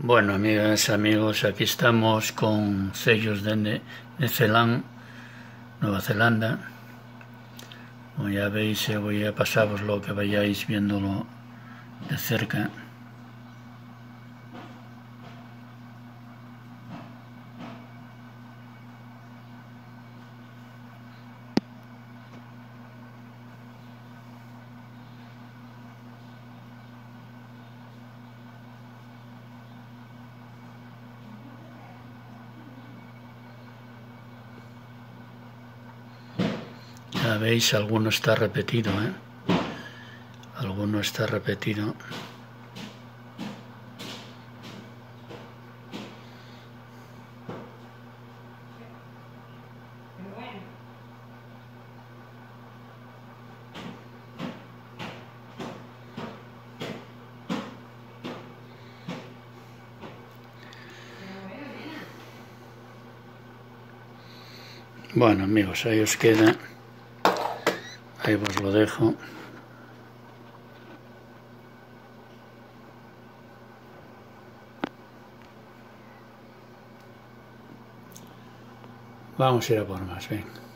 Bueno, amigas, amigos, aquí estamos con sellos de Necelan, Nueva Zelanda. Como ya veis, voy a pasaros lo que vayáis viéndolo de cerca. Ya veis, alguno está repetido, alguno está repetido. Bueno, amigos, ahí os queda. Ahí os lo dejo. Vamos a ir a por más, ven.